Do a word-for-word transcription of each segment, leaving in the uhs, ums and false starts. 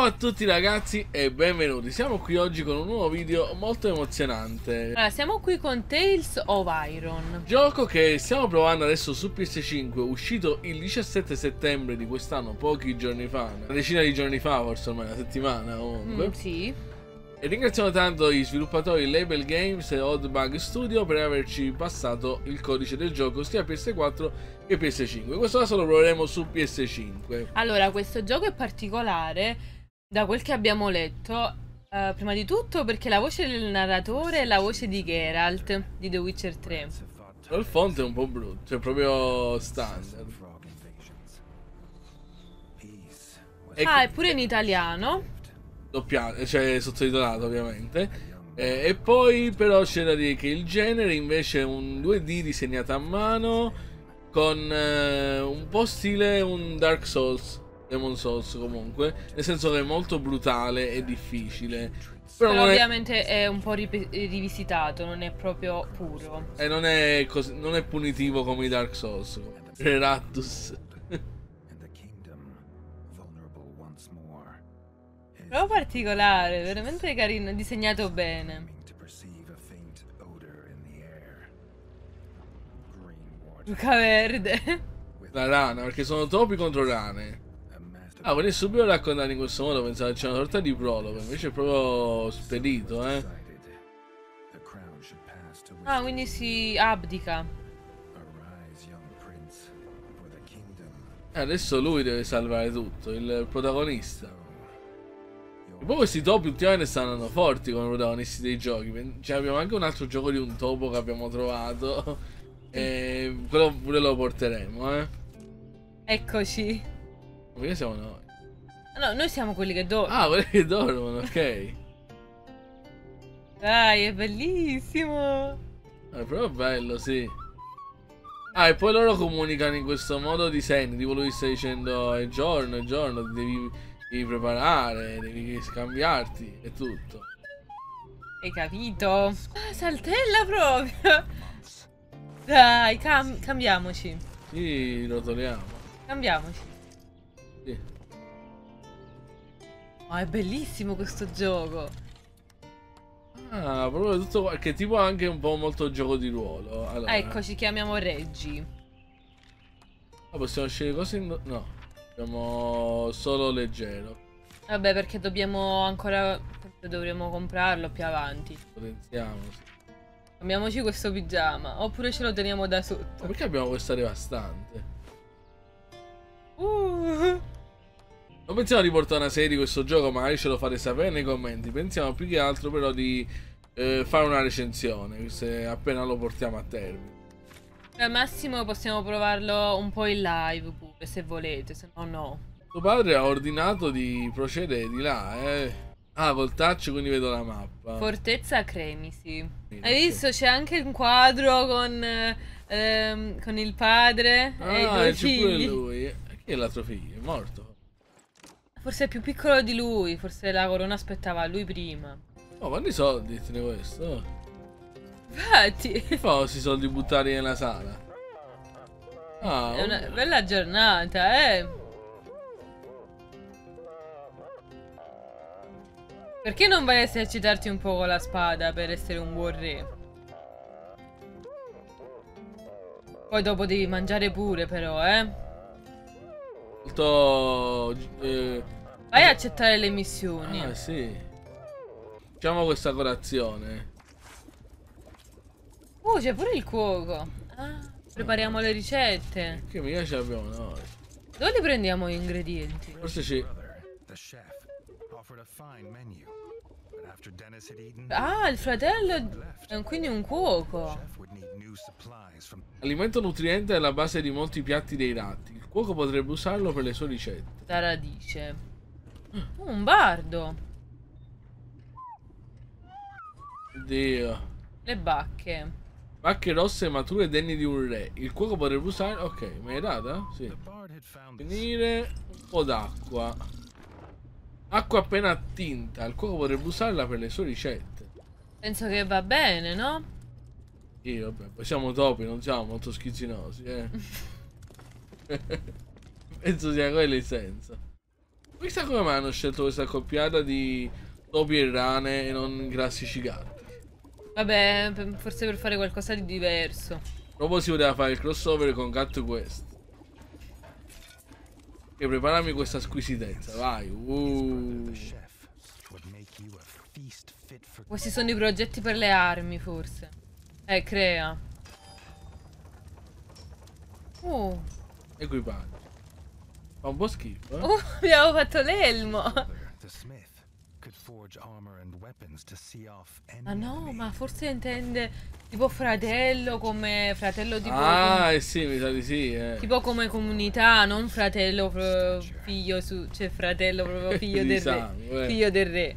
Ciao a tutti ragazzi e benvenuti, siamo qui oggi con un nuovo video molto emozionante. Allora, siamo qui con Tales of Iron, Gioco che stiamo provando adesso su P S cinque, uscito il diciassette settembre di quest'anno, pochi giorni fa, una decina di giorni fa, forse ormai una settimana comunque. mm, sì. E ringraziamo tanto gli sviluppatori Label Games e Odd Bug Studio per averci passato il codice del gioco sia P S quattro che P S cinque. In questo caso lo proveremo su P S cinque. Allora, questo gioco è particolare, da quel che abbiamo letto, eh, prima di tutto perché la voce del narratore è la voce di Geralt, di The Witcher tre. Però il font è un po' brutto, cioè proprio standard. E Ah, è pure in italiano. doppiato, cioè sottotitolato ovviamente. Eh, e poi però c'è da dire che il genere invece è un due D disegnato a mano con eh, un po' stile un Dark Souls, Demon Souls comunque, nel senso che è molto brutale e difficile. Però, Però non, ovviamente è... è un po' ripe- rivisitato, non è proprio puro. è, e non, è cos- non è punitivo come i Dark Souls, come Rattus. Però particolare, veramente carino, disegnato bene. Luca verde. La rana, perché sono topi contro rane. Ah, volevi subito raccontare in questo modo, pensavo che c'è una sorta di prologo, invece è proprio spedito, eh. Ah, quindi si abdica. E adesso lui deve salvare tutto, il protagonista. E poi questi topi ultimamente stanno andando forti come protagonisti dei giochi. Cioè abbiamo anche un altro gioco di un topo che abbiamo trovato. E quello pure lo porteremo, eh. Eccoci. Perché siamo noi? No, noi siamo quelli che dormono. Ah, quelli che dormono, ok. Dai, è bellissimo. È proprio bello, sì. Ah, e poi loro comunicano in questo modo di segni. Tipo lui sta dicendo è giorno, è giorno, ti devi, devi preparare, devi scambiarti e tutto. Hai capito? Ah, saltella proprio. Dai, cam cambiamoci. Sì, rotoliamo. Cambiamoci. Sì. Ma è bellissimo questo gioco. Ah, proprio tutto qua, che tipo anche un po' molto gioco di ruolo. Allora, Ecco, ci chiamiamo Reggi. ah, possiamo scegliere cose in... No, abbiamo solo leggero. Vabbè, perché dobbiamo ancora... dovremo comprarlo più avanti. Potenziamo, sì. Cambiamoci questo pigiama. Oppure ce lo teniamo da Ma sotto. perché abbiamo questa devastante? Uh. Non pensiamo di portare una serie di questo gioco, magari ce lo fate sapere nei commenti. Pensiamo più che altro però di eh, fare una recensione, se appena lo portiamo a termine. Al massimo possiamo provarlo un po' in live pure, se volete, se no no. Tuo padre ha ordinato di procedere di là, eh. Ah, col touch, quindi vedo la mappa. Fortezza Cremisi. Sì, Hai ok. visto? C'è anche un quadro con, ehm, con il padre e i Ah, due e c'è pure figli. lui. E chi è l'altro figlio? È morto. Forse è più piccolo di lui, forse la corona aspettava a lui prima. Oh, quanti soldi tiene questo? Infatti, Che fa questi soldi buttati nella sala? Ah, è una oh. bella giornata, eh. Perché non vai a esercitarti un po' con la spada per essere un buon re? Poi dopo devi mangiare pure però, eh. Molto... Eh, Vai a accettare le missioni. ah, sì. Facciamo questa colazione. Oh, c'è pure il cuoco. Ah, prepariamo le ricette. Che mica ce l'abbiamo noi. Dove li prendiamo gli ingredienti? Forse ci... Ah, il fratello è un- quindi un cuoco. Alimento nutriente è la base di molti piatti dei ratti. Il cuoco potrebbe usarlo per le sue ricette. La radice. Oh, un bardo. Oddio. Le bacche. Bacche rosse mature degni di un re. Il cuoco potrebbe usare... Ok, me l'hai data? Sì. Finire un po' d'acqua. Acqua appena attinta. Il cuoco potrebbe usarla per le sue ricette. Penso che va bene, no? Sì, vabbè, poi siamo topi, non siamo molto schizzinosi, eh. Penso sia quello il senso. Chissà come mai hanno scelto questa accoppiata di topi e rane e non i classici gatti. Vabbè, per- forse per fare qualcosa di diverso. Proprio si poteva fare il crossover con Cat Quest. E preparami questa squisitezza, vai. Uh. Questi sono i progetti per le armi, forse. Eh, crea. Uh. Equipaggio. Fa un po' schifo, eh? Uh, abbiamo fatto l'elmo. Ah no, ma forse intende tipo fratello come fratello tipo Ah, com- eh sì, mi sa di sì, eh. tipo come comunità, non fratello pro- figlio su, cioè fratello proprio figlio Di del sangue, re. eh. Figlio del re.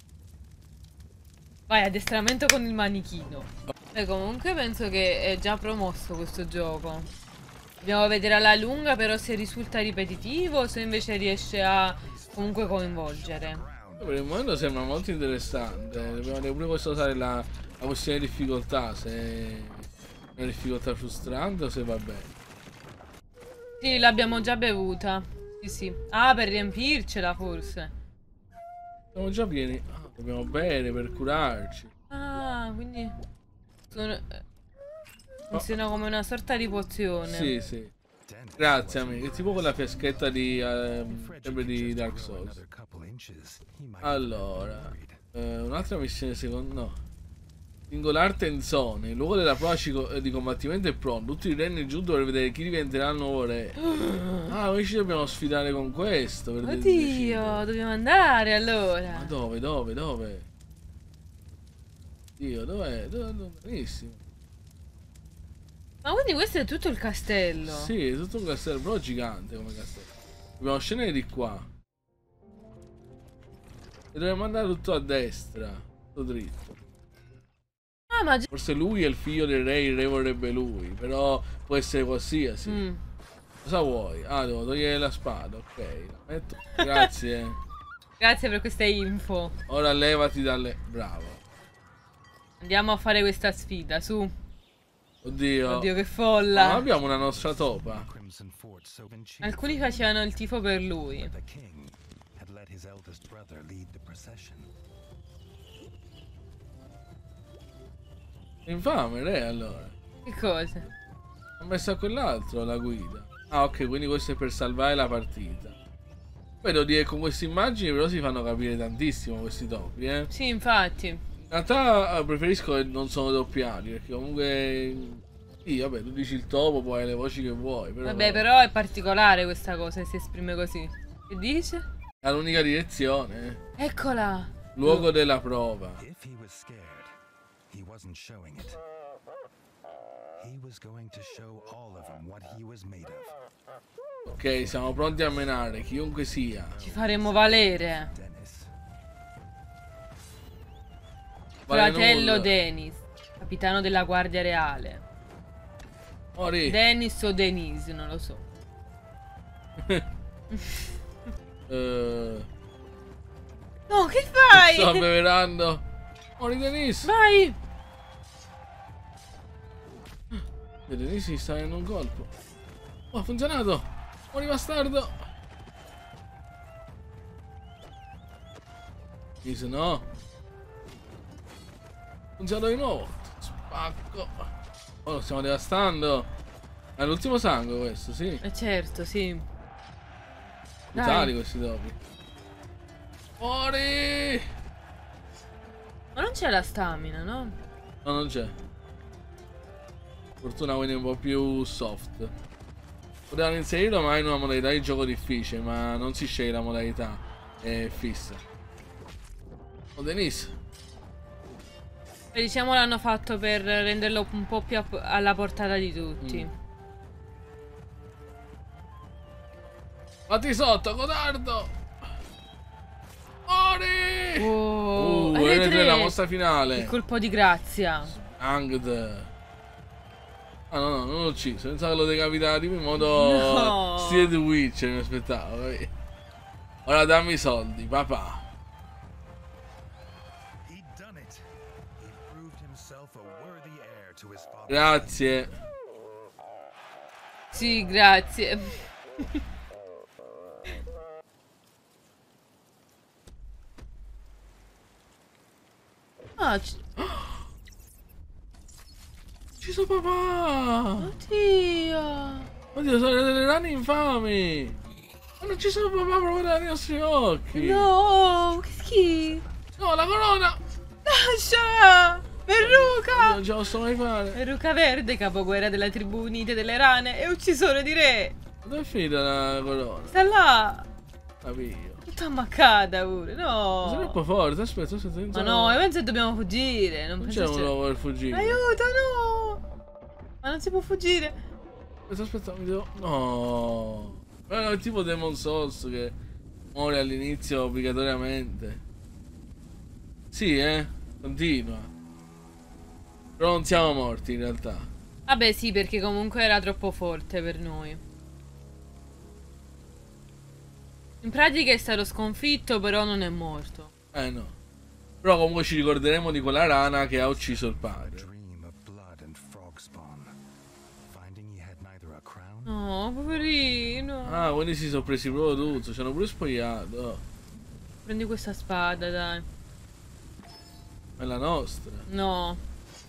Vai, addestramento con il manichino. Beh, comunque penso che è già promosso questo gioco. Dobbiamo vedere alla lunga però se risulta ripetitivo o se invece riesce a comunque coinvolgere. Per il momento sembra molto interessante. Dobbiamo vedere pure questo usare la, la questione di difficoltà. Se è una difficoltà frustrante o se va bene. Sì, l'abbiamo già bevuta. Sì, sì. Ah, per riempircela forse. Siamo già pieni. Ah, dobbiamo bere per curarci. Ah, quindi sono... eh, funziona come una sorta di pozione. Sì, sì. Grazie amico. È tipo quella fiaschetta di ehm, sempre di Dark Souls. Allora, eh, un'altra missione secondo no. Singolarte in zone. Il luogo della prova cico- di combattimento è pronto. Tutti i regni giù per vedere chi diventerà il nuovo re. Ah, noi ci dobbiamo sfidare con questo. Per Oddio, decidere. dobbiamo andare allora. Ma dove, dove, dove? Dio, dov'è? Dove, dove? Benissimo. Ma quindi questo è tutto il castello? Sì, è tutto un castello, però gigante come castello. Dobbiamo scendere di qua. E dobbiamo andare tutto a destra. Tutto dritto. Ah, ma già... Forse lui è il figlio del re, il re vorrebbe lui. Però può essere qualsiasi. Mm. Cosa vuoi? Ah, devo togliere la spada, ok. La metto. Grazie. Grazie per queste info. Ora levati dalle... Bravo. Andiamo a fare questa sfida, su. Oddio. Oddio, che Ma folla. non abbiamo una nostra topa. Alcuni facevano il tifo per lui. Infame, re, allora. Che cosa? Ho messo a quell'altro la guida. Ah, ok, quindi questo è per salvare la partita. Poi devo dire che con queste immagini però si fanno capire tantissimo questi topi, eh. Sì, infatti. In realtà eh, preferisco che non sono doppiati, perché comunque... Sì, vabbè, tu dici il topo, poi hai le voci che vuoi, però... Vabbè, però è particolare questa cosa se si esprime così. Che dice? È l'unica direzione, eh. Eccola. Luogo della prova. Ok, siamo pronti a menare, chiunque sia. Ci faremo valere. Vale Fratello nulla. Denis, capitano della guardia reale. Mori. Dennis o Denise, non lo so. Eh, No, che fai? sto abbeverando. Mori Denise. Vai. E Denise si sta venendo un colpo. Oh, ha funzionato. Mori bastardo. Denise no. Funziona di nuovo. Spacco. Oh, lo stiamo devastando. È l'ultimo sangue questo, sì. Eh certo, sì. Brutali Dai. questi topi. Mori. Ma non c'è la stamina, no? No, non c'è. Fortuna quindi è un po' più soft. Potevano inserirlo magari in una modalità di gioco difficile, ma non si sceglie la modalità. È fissa. Oh, Denise. Beh, diciamo l'hanno fatto per renderlo un po' più a- alla portata di tutti. Mm. Fatti sotto, codardo! Mori! Oh, Uh, alle L tre, tre. la mossa finale. Il colpo di grazia. Angd. Ah no, no, non l'ho ucciso. Pensavo che lo decapitava tipo in modo No. stile The Witcher, mi aspettavo. Poi. Ora dammi i soldi, papà. Grazie. Sì, grazie. Ah, c- Ci sono papà! oddio. Oddio, sono delle rane infami! Ma non ci sono papà proprio dai nostri occhi! No, che schifo. No, la corona! Lascia! Verruca! Non ce la posso mai fare! Verruca verde, capoguerra della tribù unite delle rane e uccisore di re. Dove è finita la corona? Sta là. Capito. Tutta ammaccata pure, Sei no. troppo forte, aspetta, aspetta. Ma no, io penso che dobbiamo fuggire. Non, Non penso c'è un c'è- luogo per fuggire. Aiuto, no. Ma non si può fuggire. Aspetta, aspetta, mi devo... No. Ma è tipo Demon Souls che muore all'inizio obbligatoriamente. Sì, eh. Continua. Però non siamo morti in realtà. Vabbè, sì, perché comunque era troppo forte per noi. In pratica è stato sconfitto, però non è morto. Eh no. Però comunque ci ricorderemo di quella rana che ha ucciso il padre. No, poverino. Ah, quindi si sono presi proprio tutto. Ci hanno pure spogliato. Oh, Prendi questa spada, dai. è la nostra. No.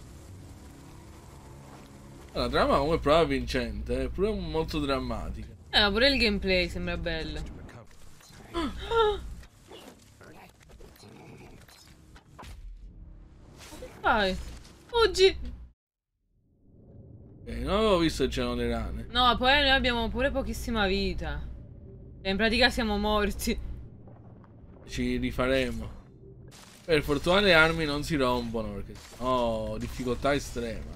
La trama comunque è proprio vincente. È pure molto drammatica. Eh, ma pure il gameplay sembra bello. Vai. Fuggi. Ok, non avevo visto che c'erano le rane. No, poi noi abbiamo pure pochissima vita. E in pratica siamo morti. Ci rifaremo. Per fortuna le armi non si rompono perché oh, difficoltà estrema.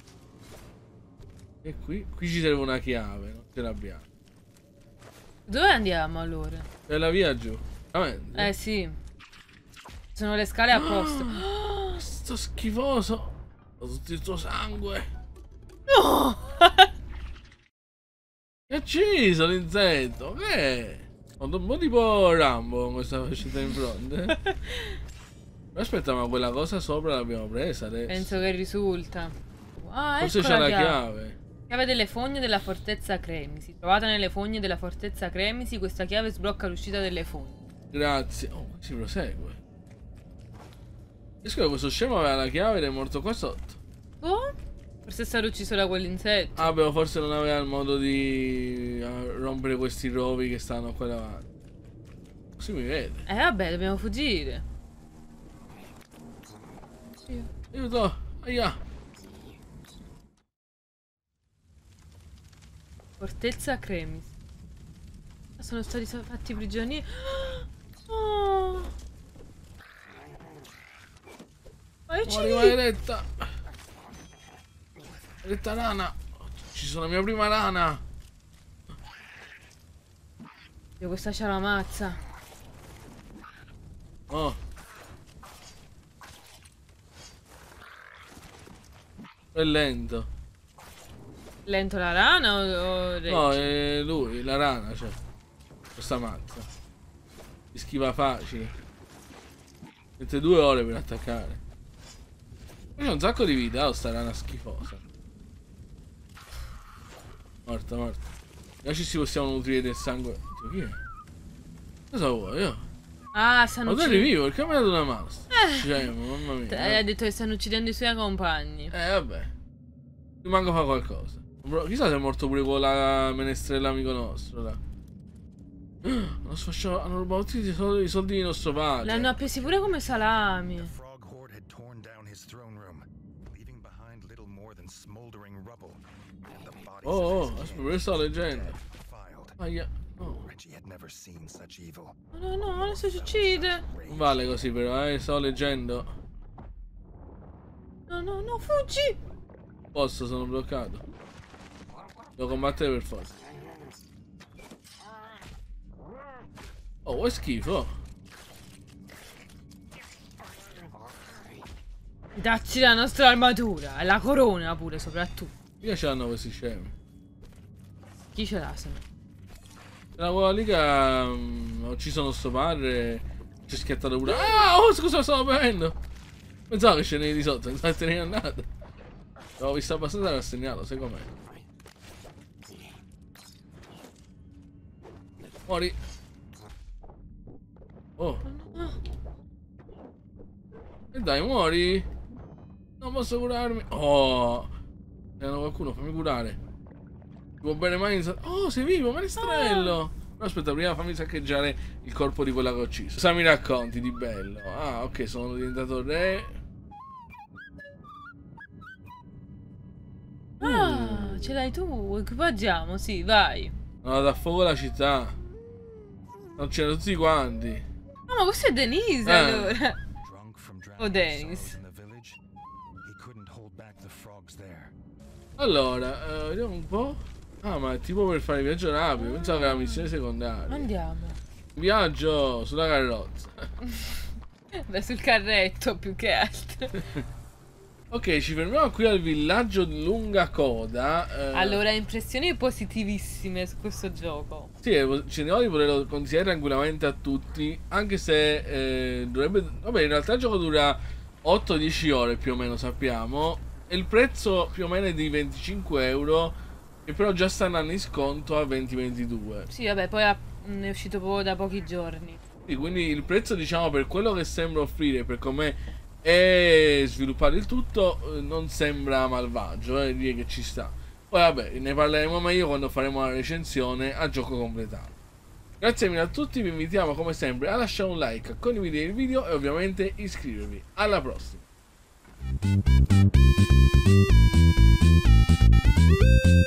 E qui? Qui ci serve una chiave, non ce l'abbiamo. Dove andiamo allora? C'è la via giù. Veramente? Eh sì. Sono le scale apposta. Sto schifoso. Ho tutto il tuo sangue. No! Che ha ucciso l'insetto? Che è? Ho un po' tipo Rambo con questa fascetta in fronte. Ma aspetta, ma quella cosa sopra l'abbiamo presa adesso. Penso che risulta. Ah, Forse ecco c'è la chiave. chiave. Chiave delle fogne della fortezza Cremisi. Trovata nelle fogne della fortezza Cremisi, questa chiave sblocca l'uscita delle fogne. Grazie. Oh, si prosegue. Scusa, questo scemo aveva la chiave ed è morto qua sotto. Oh? Forse è stato ucciso da quell'insetto. Ah, beh, forse non aveva il modo di eh, rompere questi rovi che stanno qua davanti. Così mi vede. Eh vabbè, dobbiamo fuggire. Aiuto! Aia! Fortezza Cremisi. Sono stati fatti prigionieri. Oh. Vai, Muori maledetta! Maledetta rana! Ci sono la mia prima rana! Io questa c'ha la mazza. Oh! È lento. Lento la rana o, o No, è lui, la rana, cioè. Questa mazza. Si schiva facile. Mette due ore per attaccare. C'è un sacco di vita, oh, sta rana schifosa. Morta, morta. Ora ci si possiamo nutrire del sangue. Oddio, chi è? Cosa vuoi? Io? Ah, stanno Ma tu eri uccidendo. vivo? Perché mi ha dato una mouse? Cioè, mamma mia. Eh, ha detto che stanno uccidendo i suoi compagni. Eh, vabbè. Rimango fa qualcosa. Bro, chissà se è morto pure quella menestrella amico nostro, là. Hanno sfasciato, hanno rubato tutti i soldi, i soldi di nostro padre. L'hanno appesi pure come salami. Oh, oh, aspetta, io sto leggendo. Aia. Oh. No, no, no, adesso ci uccide. Non vale così però, eh, sto leggendo. No, no, no, fuggi. Posso, sono bloccato. Devo combattere per forza. Oh, vuoi schifo? Dacci la nostra armatura e la corona pure, soprattutto. Mica ce l'hanno questi scemi. Chi ce l'ha? Se no? La quella lì che um, ha ucciso nostro padre. Ci è schiattato pure. Ah, oh, scusa, stavo bevendo. Pensavo che scenevi di sotto, pensavo che te ne eri andato. L'avevo visto abbastanza rassegnato, sai com'è. Muori. Oh. dai, muori. Non posso curarmi. Oh, c'è qualcuno, fammi curare. Non può bene mai in... Oh, sei vivo, maestrello. Ah. No, aspetta, prima fammi saccheggiare il corpo di quella che ho ucciso. Cosa mi racconti di bello? Ah, ok, sono diventato re. Ah, ce l'hai tu, equipaggiamo, sì, vai. No, da fuoco la città. Non c'erano tutti quanti. No, ma questo è Denise, eh. allora. Oh, Denise. Allora, uh, vediamo un po'. Ah, ma è tipo per fare il viaggio rapido. Pensavo che era una missione secondaria. Andiamo. Viaggio sulla carrozza. Beh, sul carretto più che altro. Ok, ci fermiamo qui al villaggio di Lunga Coda. Eh... Allora, impressioni positivissime su questo gioco. Sì, cerchiamo di poterlo consigliare tranquillamente a tutti. Anche se eh, dovrebbe... Vabbè, in realtà il gioco dura otto dieci ore più o meno, sappiamo. E il prezzo più o meno è di venticinque euro. Che però già stanno in sconto a venti ventidue. Sì, vabbè, poi è uscito proprio da pochi giorni. Sì, quindi il prezzo, diciamo, per quello che sembra offrire, per come è sviluppato il tutto, non sembra malvagio, eh, direi che ci sta. Poi vabbè, ne parleremo meglio quando faremo la recensione a gioco completato. Grazie mille a tutti, vi invitiamo come sempre a lasciare un like, a condividere il video e ovviamente iscrivervi. Alla prossima!